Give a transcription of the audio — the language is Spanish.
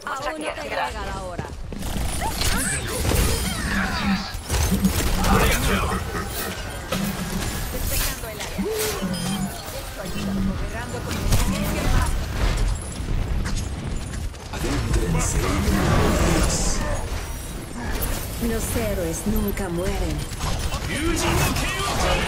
Muchas Aún no te gracias. llega la hora. Despejando el área. Esto ayuda. Cooperando con el más. Adéntrense en la luz. Los héroes nunca mueren. 友人の剣を